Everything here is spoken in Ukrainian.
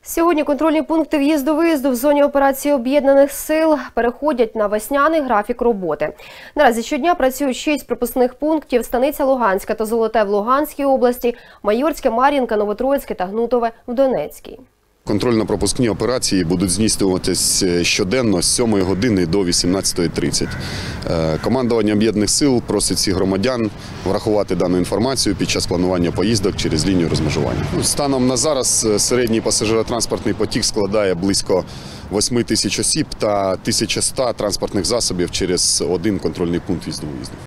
Сьогодні контрольні пункти в'їзду-виїзду в зоні операції Об'єднаних сил переходять на весняний графік роботи. Наразі щодня працюють 6 пропускних пунктів: Станиця Луганська та Золоте в Луганській області, Майорське, Мар'їнка, Новотроїцьке та Гнутове в Донецькій. Контрольно-пропускні операції будуть здійснюватись щоденно з 7 години до 18:30. Командування Об'єднаних сил просить всіх громадян врахувати дану інформацію під час планування поїздок через лінію розмежування. Станом на зараз середній пасажиротранспортний потік складає близько 8 тисяч осіб та 1100 транспортних засобів через один контрольний пункт в'їзду-виїзду.